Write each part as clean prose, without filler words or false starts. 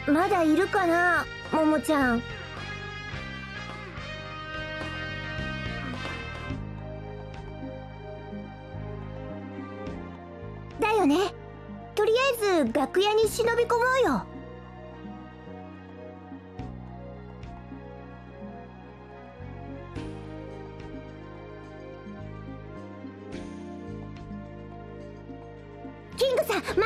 まだいるかな、ももちゃん。だよね。とりあえず楽屋に忍び込もうよ。キングさん、待って。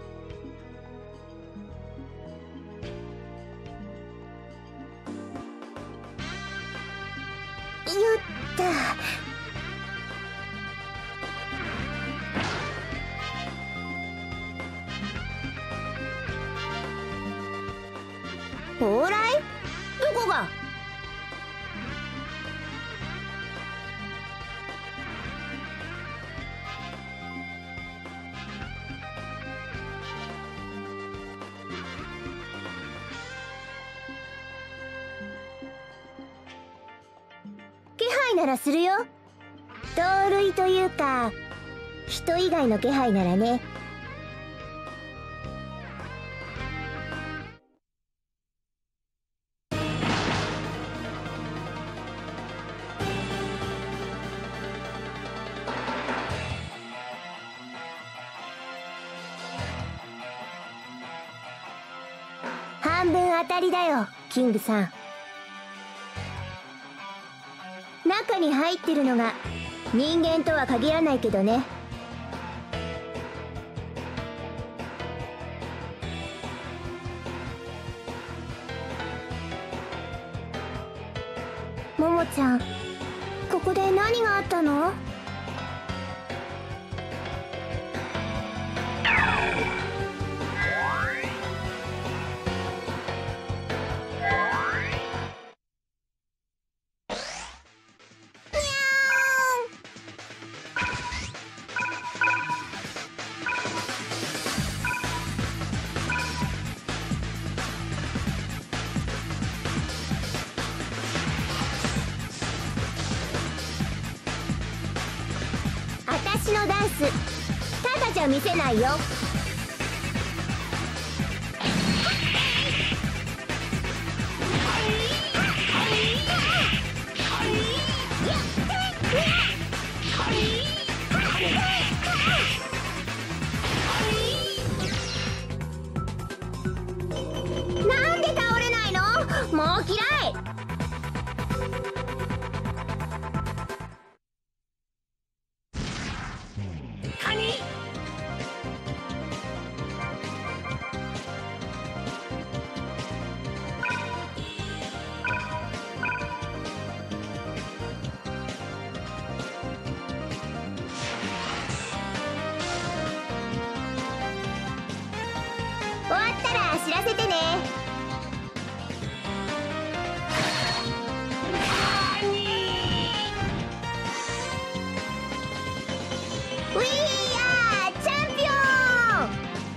よった。往来？どこが？気配ならするよ。同類というか人以外の気配ならね。半分当たりだよ、キングさん。中に入ってるのが人間とは限らないけどね。ももちゃん、ここで何があったの？私のダンスただじゃ見せないよ。なんで倒れないの？もう嫌い。終わったら知らせてね。We are champion!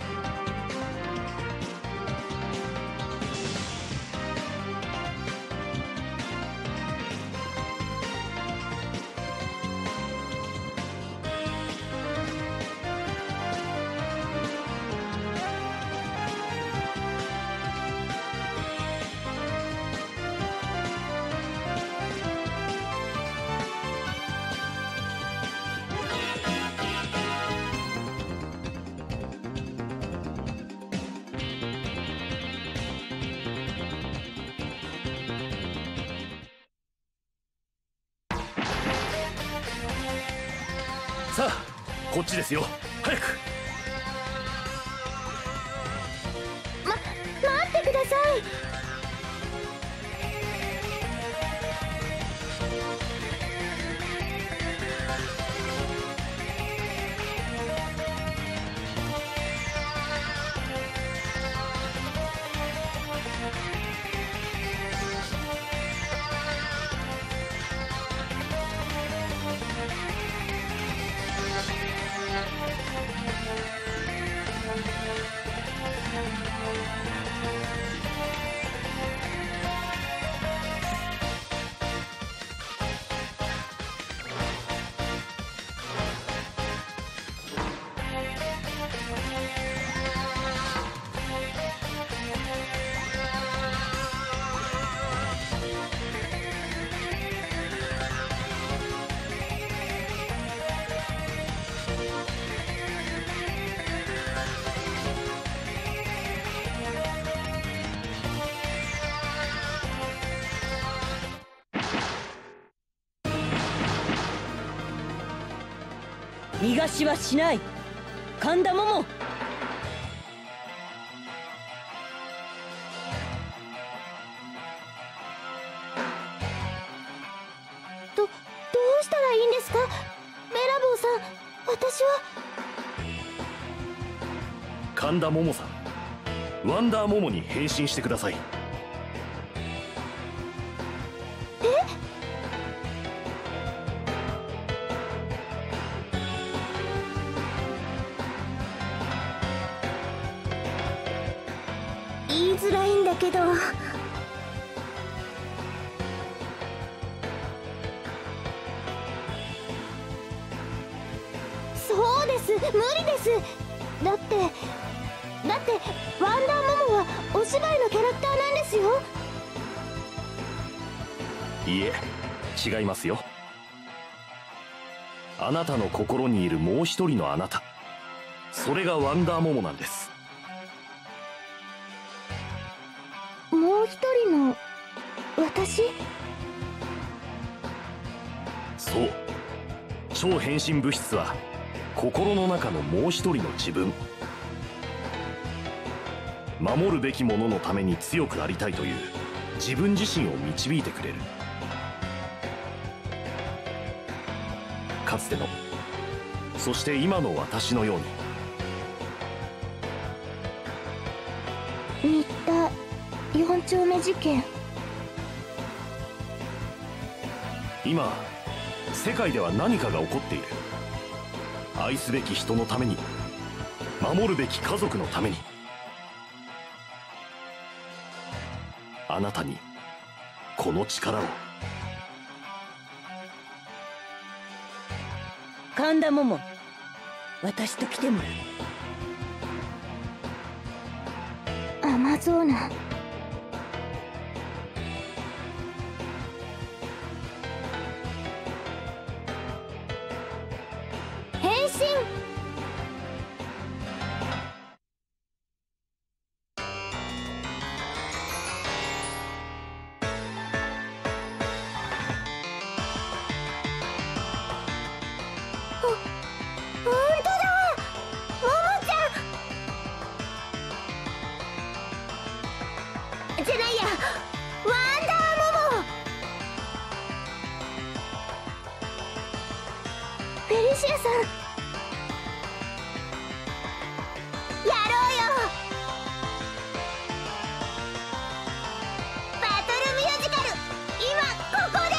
さあ、こっちですよ。早く。 待ってください。 逃がしはしない。神田桃。 どうしたらいいんですか、ベラボーさん。私は。 神田桃さん、ワンダーモモに変身してください。 言いづらいんだけど。そうです、無理です。だってワンダーモモはお芝居のキャラクターなんですよ。 いえ、違いますよ。あなたの心にいるもう一人のあなた、それがワンダーモモなんです。 もう一人の私？ そう、超変身物質は心の中のもう一人の自分。守るべきもののために強くありたいという自分自身を導いてくれる。かつての、そして今の私のように。 新田4丁目事件。 今世界では何かが起こっている。愛すべき人のために、守るべき家族のために。あなたにこの力を。 神田桃、私と来てもらう。 アマゾーナ。変身。ほんとだ、ももちゃんじゃないや、ワンダーモモ。フェリシアさん、やろうよ。バトルミュージカル、今ここで。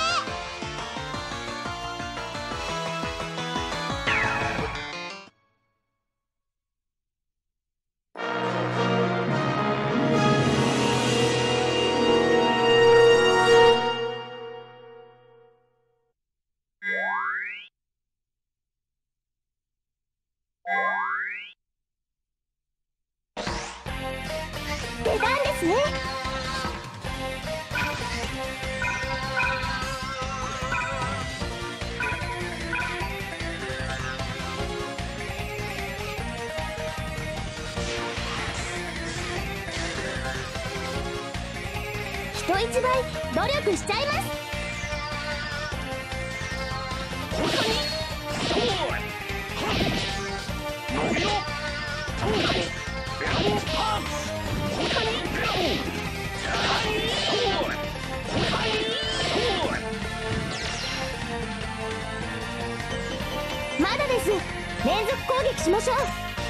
出たんですね。人一倍努力しちゃいます。まだです。連続攻撃しましょう。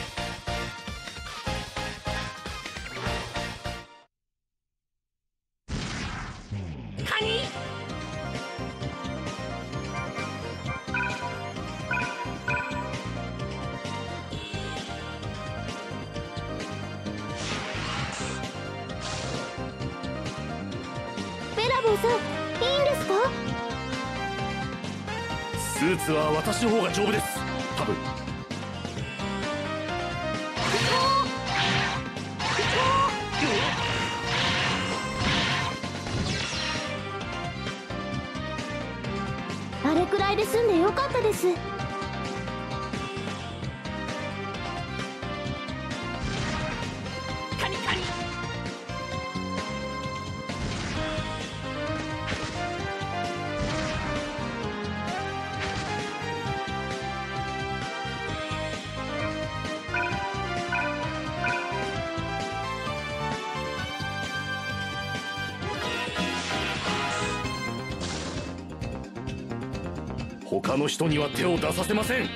ベラボーさん、いいんですか？ スーツは私の方が丈夫です、多分。あれくらいで済んでよかったです。 他の人には手を出させません。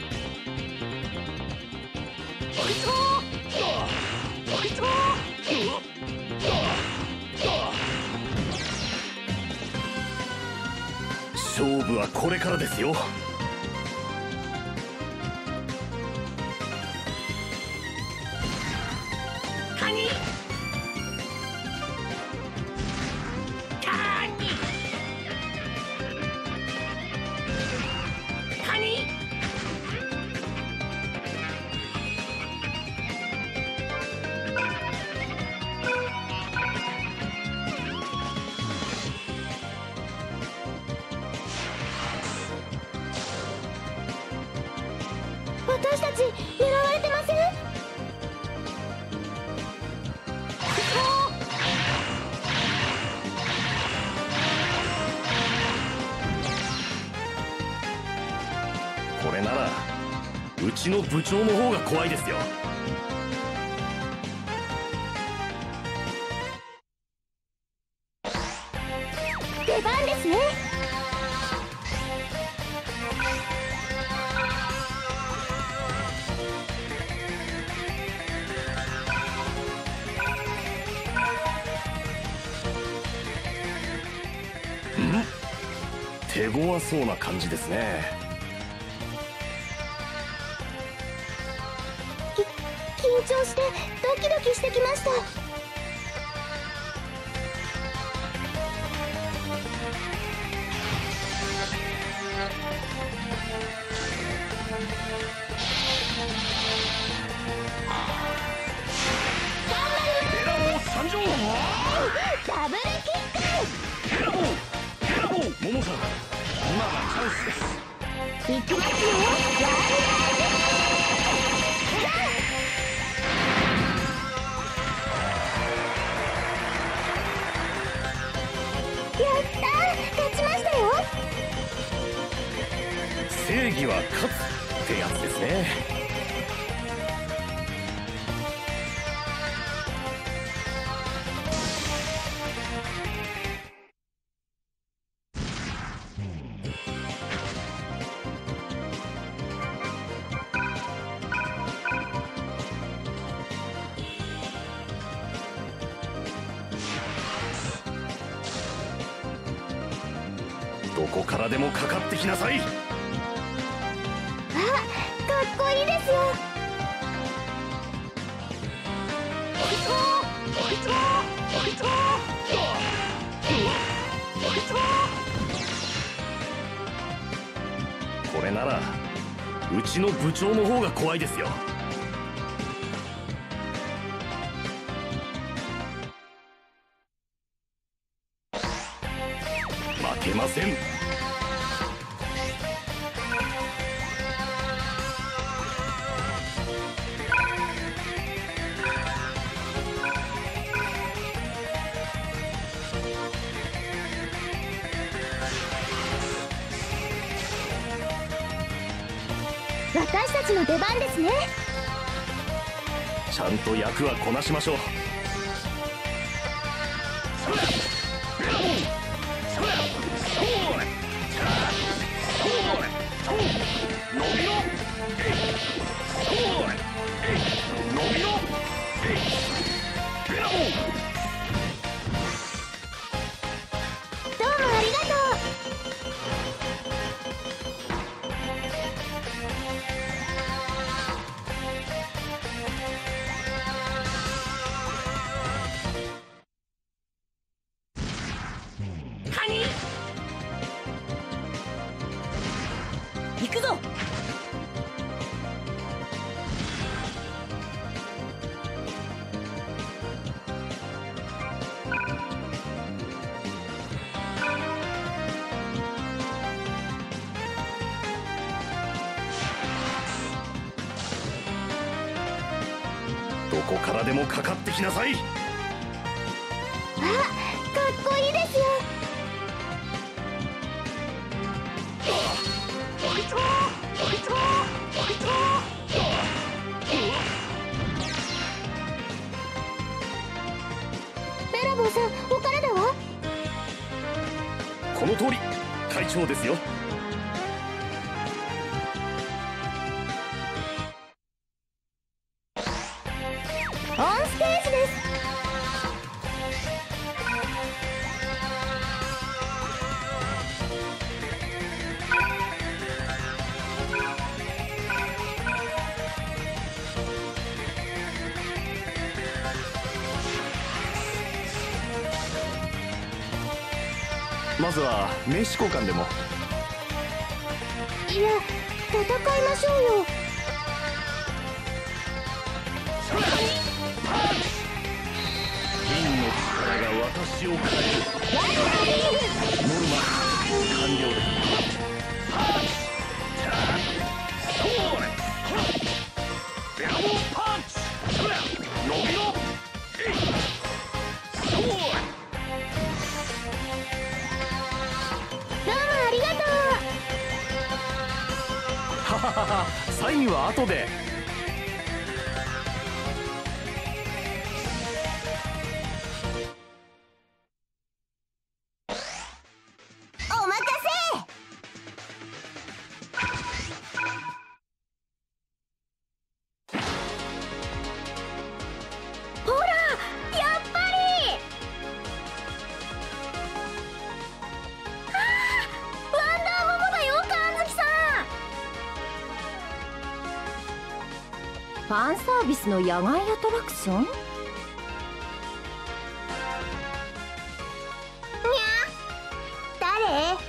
勝負はこれからですよ。 私たち狙われてません？ これならうちの部長の方が怖いですよ。 出番ですね。 手強そうな感じですね。 緊張してドキドキしてきました。 エラボー参上。 ダブルキック。 エラボーモモさん、今がチャンスです。 いきますよ。やったー、勝ちましたよ。 正義は勝つってやつですね。どこからでもかかってきなさい。 あ、かっこいいですよ。 これならうちの部長の方が怖いですよ。負けません。 私たちの出番ですね。 ちゃんと役はこなしましょう。 どうもありがとう。 行くぞ。 どこからでもかかってきなさい。 あ、かっこいいですよ。ベラボーさん、お体は？ この通り会長ですよ。 オンステージです。 まずは名刺交換でも。 いや、戦いましょうよ。 銀の力が私を変える。ノルマ完了です。そうね。ベラボーパンチ。伸びろ。そう。 どうもありがとう。 はははは、サインは後で。 お任せ。ほら、やっぱり。ワンダーモモだよ、神月さん。 ファンサービスの野外アトラクション？ 誰？嘘！フェリ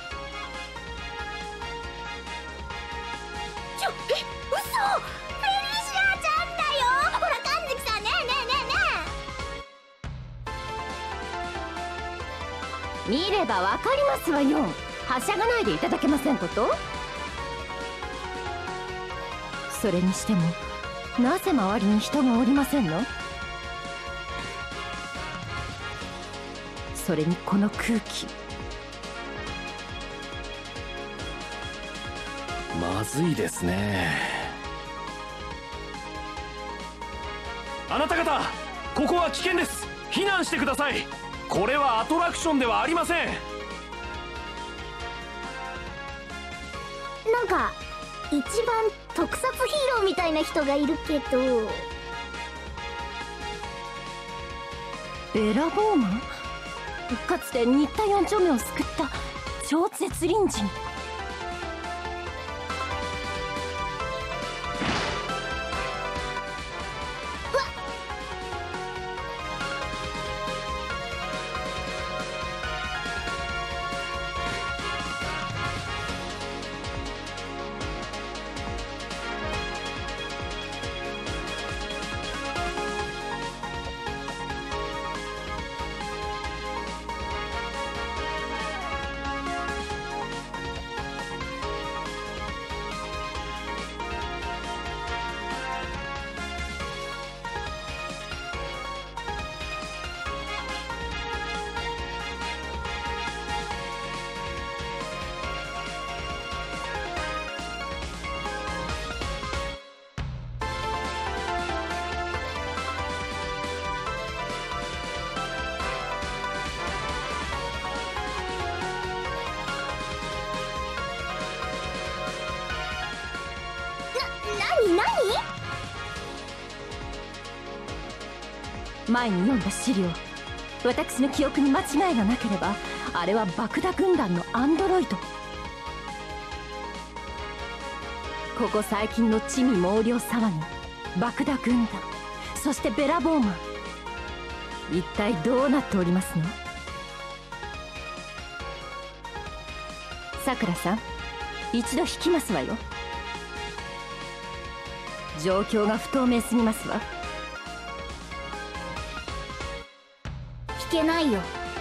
シアちゃんだよ。ほら神月さん、ねえねえねえね見ればわかりますわよ。はしゃがないでいただけませんこと。それにしてもなぜ周りに人がおりませんの？それにこの空気、 まずいですね。あなた方、ここは危険です。避難してください。これはアトラクションではありません。 なんか一番特撮ヒーローみたいな人がいるけど。 ベラボーマン？かつて新田4丁目を救った超絶隣人。前に読んだ資料、私の記憶に間違いがなければあれは爆打軍団のアンドロイド。ここ最近の地味猛量騒ぎ、爆打軍団、そしてベラボーマン、一体どうなっておりますの？さくらさん、一度引きますわよ。状況が不透明すぎますわ。 聞けないよ。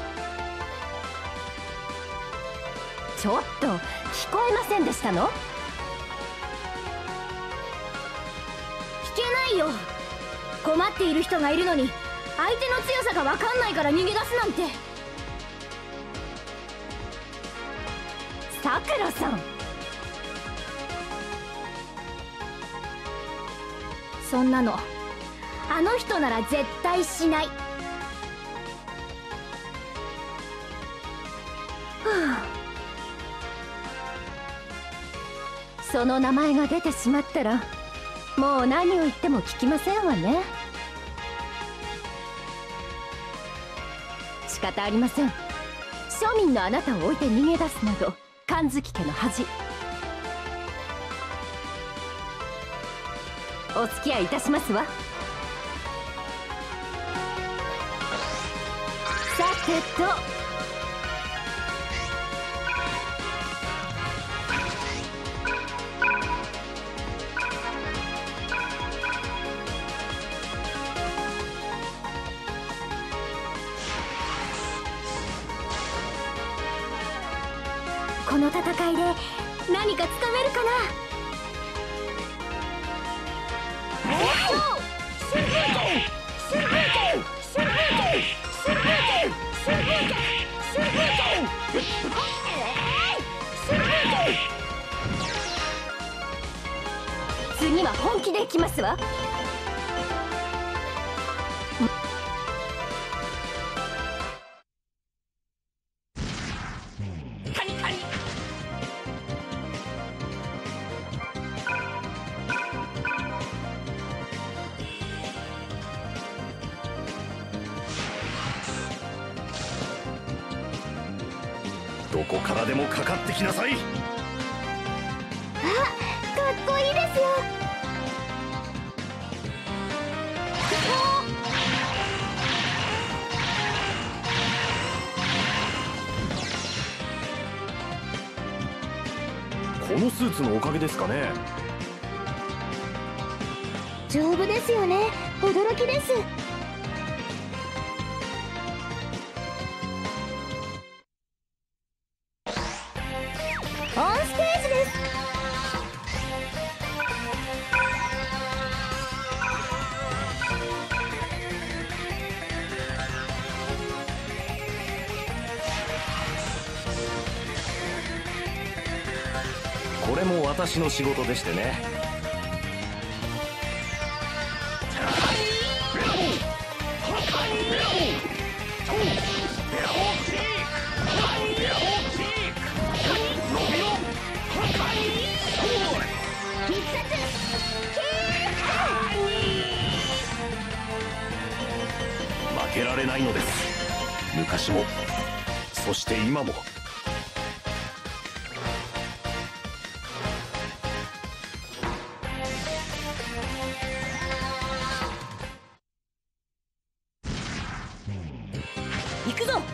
ちょっと聞こえませんでしたの？ 聞けないよ。困っている人がいるのに相手の強さが分かんないから逃げ出すなんて。 さくらさん、 そんなのあの人なら絶対しない。 その名前が出てしまったらもう何を言っても聞きませんわね。 仕方ありません。庶民のあなたを置いて逃げ出すなど神月家の恥。お付き合いいたしますわ。さてと、 この戦いで何かつかめるかな。 次は本気でいきますわ。 どこからでもかかってきなさい。 あ、かっこいいですよ。 このスーツのおかげですかね。 丈夫ですよね。驚きです。オンステージです。 これも私の仕事でしてね。負けられないのです。昔もそして今も。 行くぞ。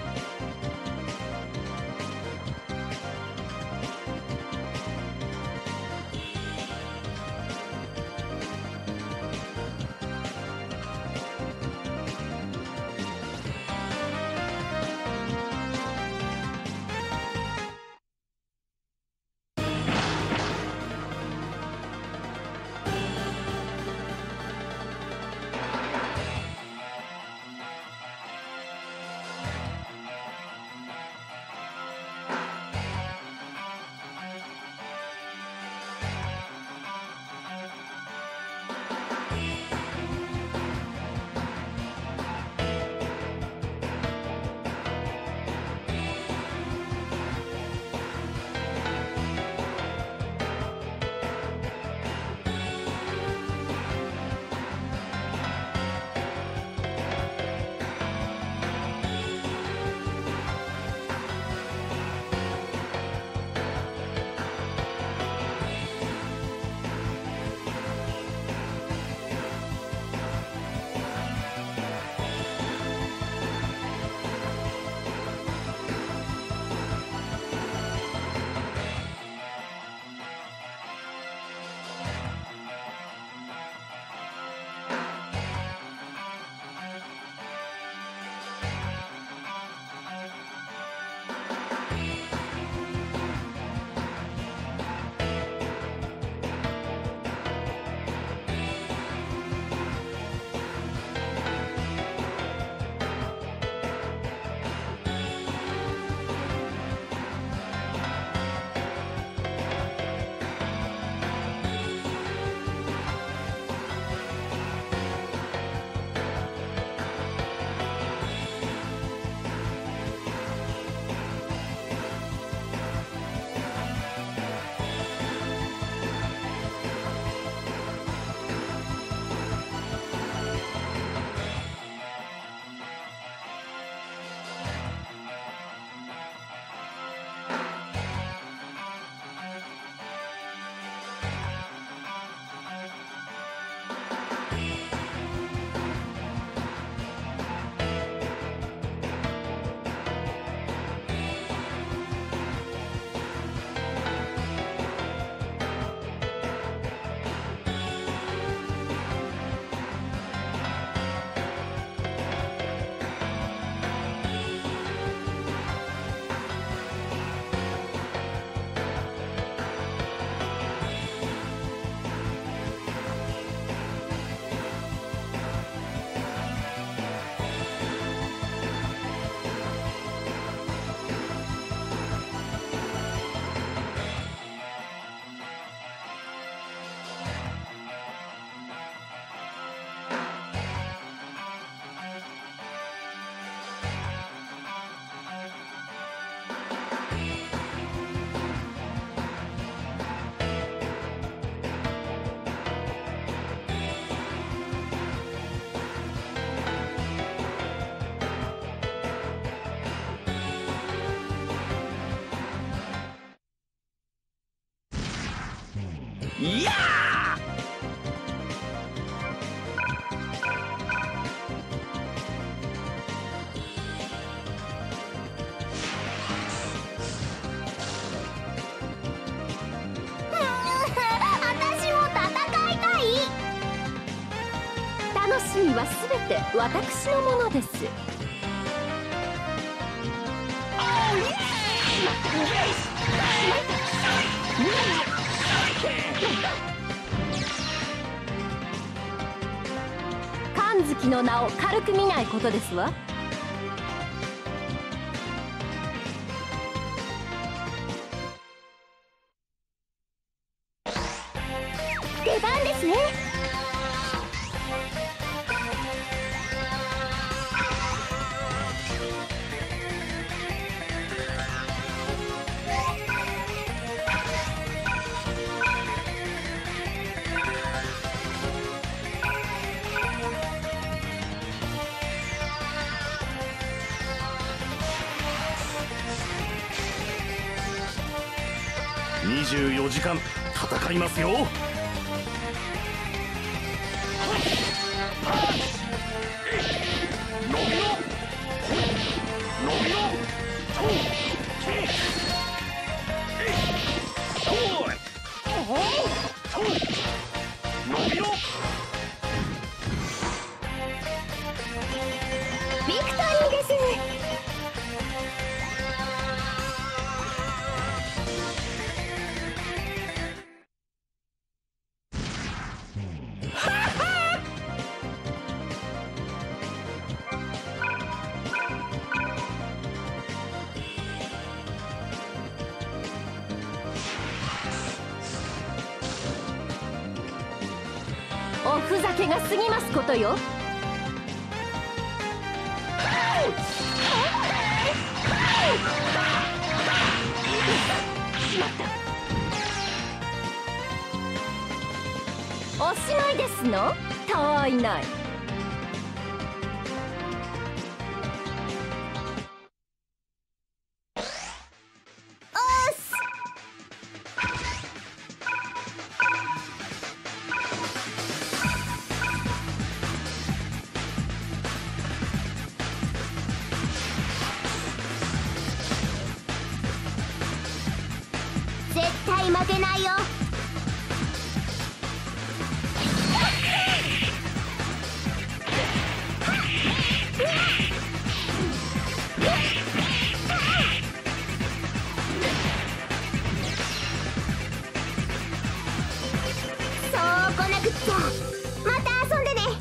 いや私も戦いたい。 楽しみはすべて私のものです。神月の名を軽く見ないことですわ。 出番ですね。 24時間戦いますよ。 ビクトリーです。 おふざけが過ぎますことよ。おしまいですの？たわいない。 絶対負けないよ。そう来なくっちゃ。また遊んでね。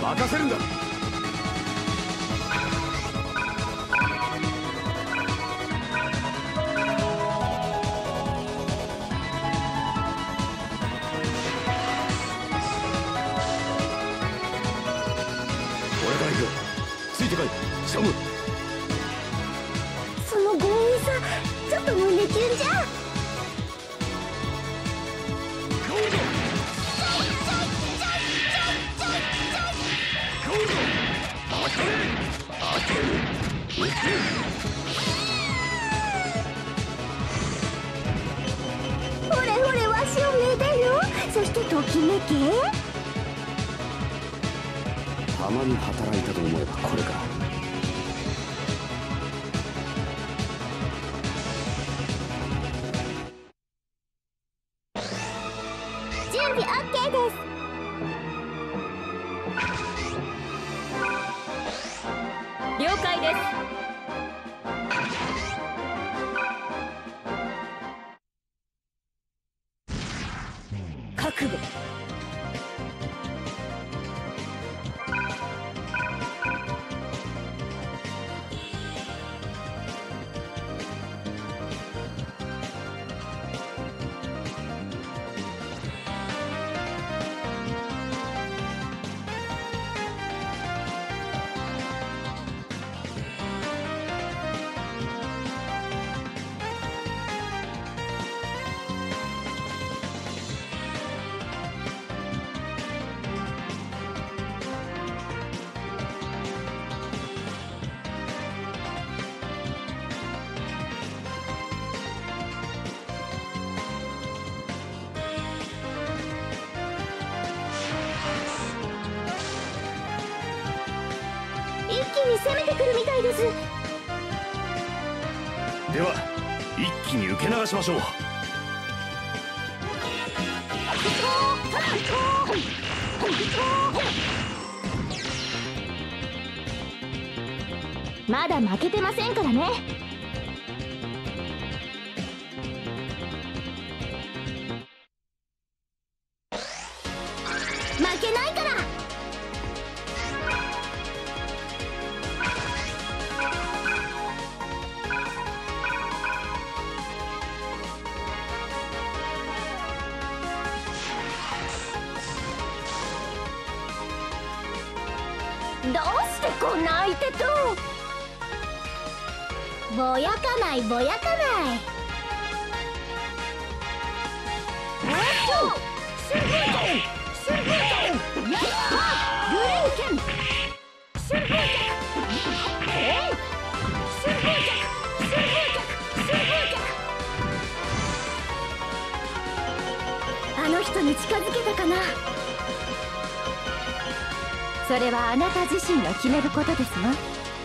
任せるんだ。俺から行く。ついてこいシャム。 その強引さちょっと胸キュンじゃ。ほれほれわしをめでよ。そしてときめけ。 たまに働いたと思えばこれか。 準備 OK です。 了解です。覚悟。 一気に攻めてくるみたいです。 では一気に受け流しましょう。 まだ負けてませんからね。負けないから。どうしてこんな相手と。ぼやかないぼやかない。おっと春風剣春風剣やっグリーン剣春風剣春風剣春風剣春風剣。あの人に近づけたかな。 それはあなた自身が決めることですわ。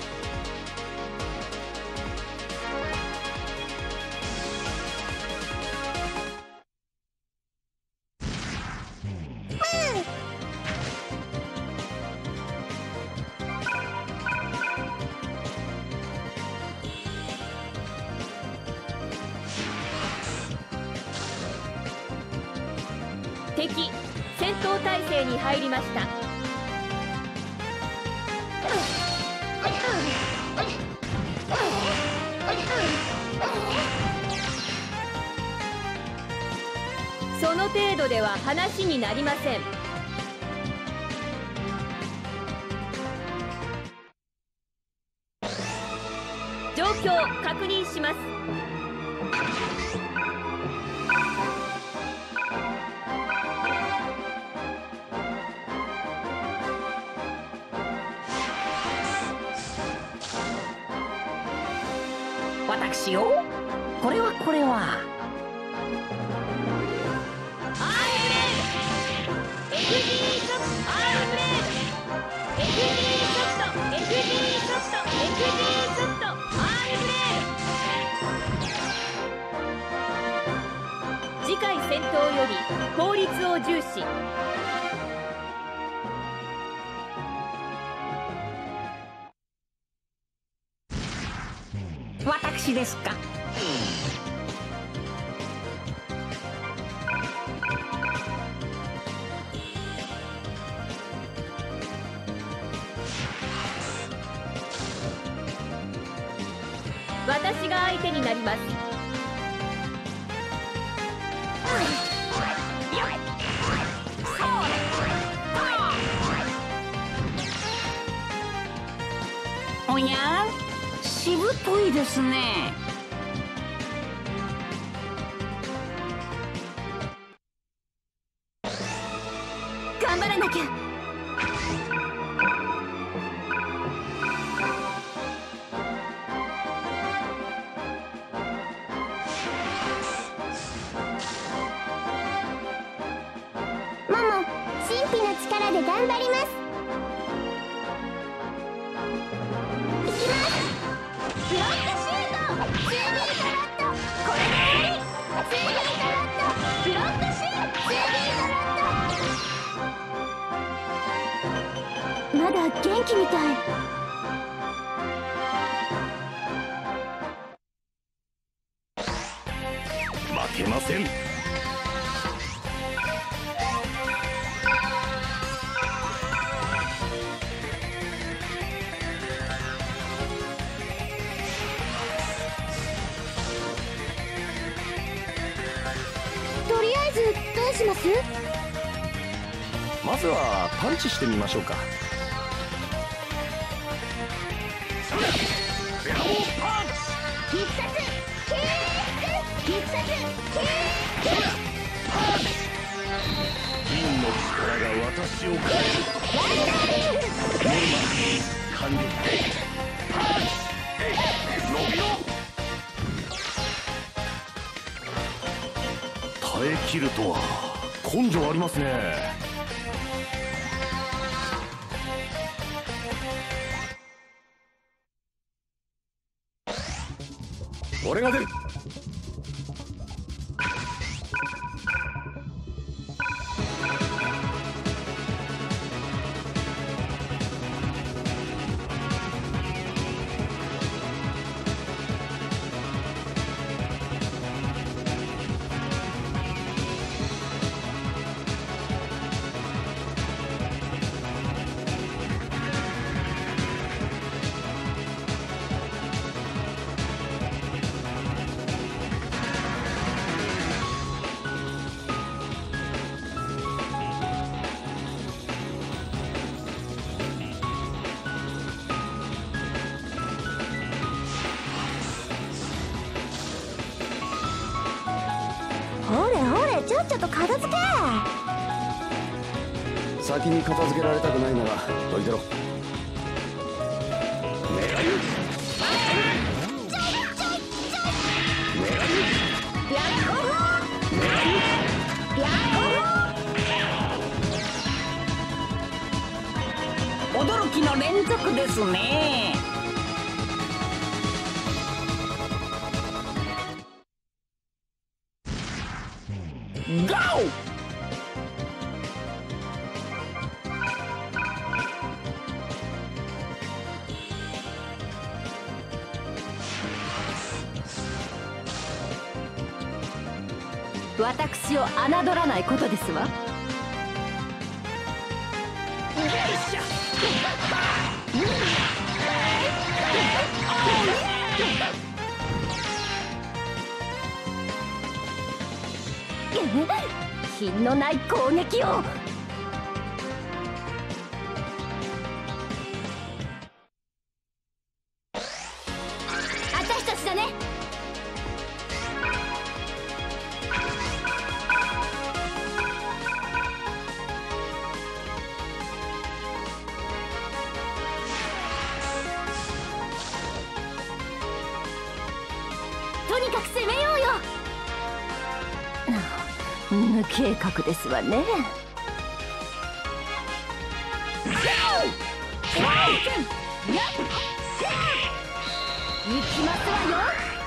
敵戦闘態勢に入りました。その程度では話になりません。状況確認します。 私よ、これは次回戦闘より効率を重視。 私ですか。 私が相手になります。 おや、しぶといですね。 頑張らなきゃ。 モモ、神秘の力で頑張ります。いきます。ブロックシュート、スービートラット、これで終わり。スービートラット、ブロックシュート、スービートラット。まだ元気みたい。 負けません。 とりあえずどうします？ まずはパンチしてみましょうか。 必殺キック、必殺キック。 銀の力が私を変える。ノルマ完了。パンチ伸びろ。耐え切るとは根性ありますね。俺が出る。 ほれほれ、ちょっと片付け。 先に片付けられたくないならどいてろ。 驚きの連続ですね。ゴー！ 私を侮らないことですわ。品のない攻撃を。私たちだね。とにかく攻めようよ。無計画ですわね。行きますわよ。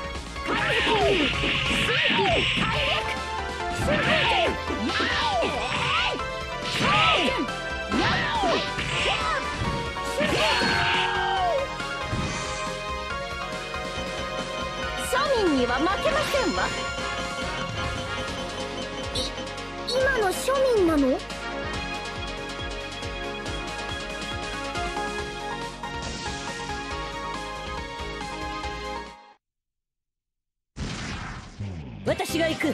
庶民には負けませんわ。 今の庶民なの？ 私が行く。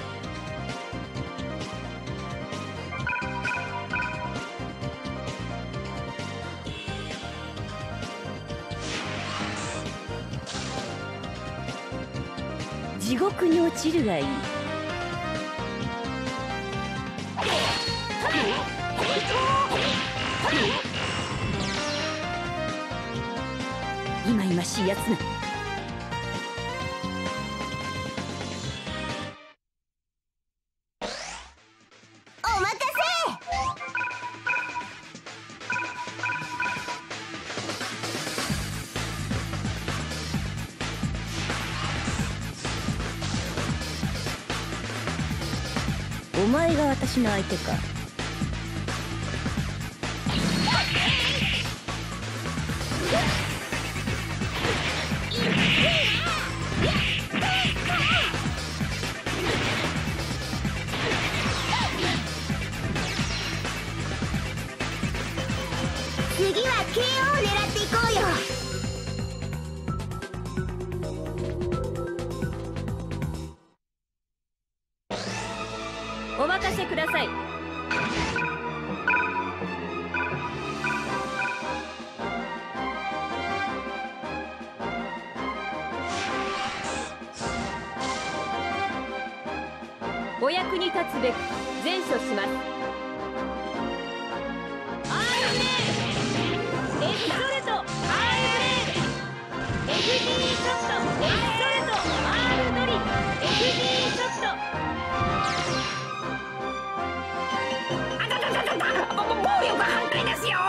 地獄に落ちるがいい。いまいましいやつめ。 お任せ。 お前が私の相手か。 次は KO を狙っていこうよ。 お任せください。お役に立つべく善処します。エストレート R ブレード FD ショットエストレート R ドリ FD ショット。 あたたたたた、暴力反対ですよ。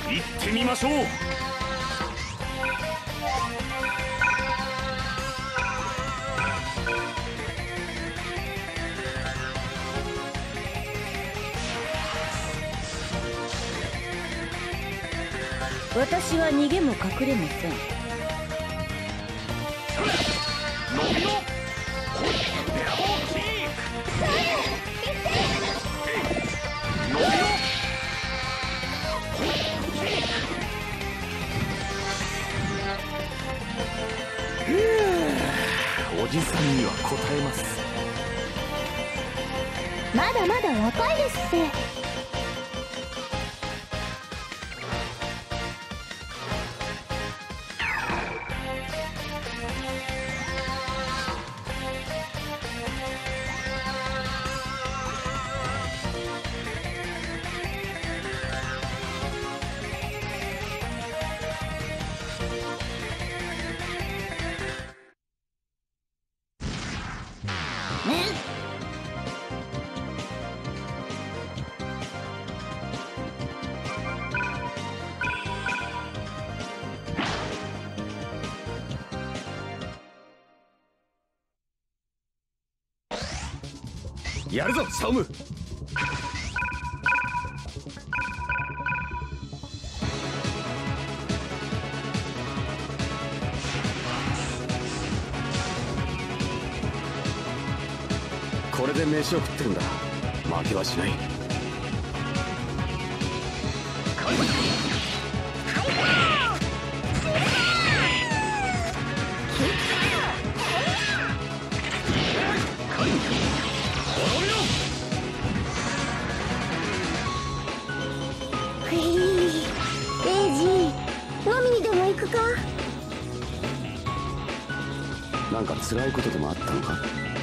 行ってみましょう。 私は逃げも隠れません。 伸びろ。ベラボーキック。伸びろ。おじさんには答えます。 まだまだ若いですって。 やるぞシャオム。これで飯を食ってるんだ。負けはしない。 行くか。 なんか辛いことでもあったのか？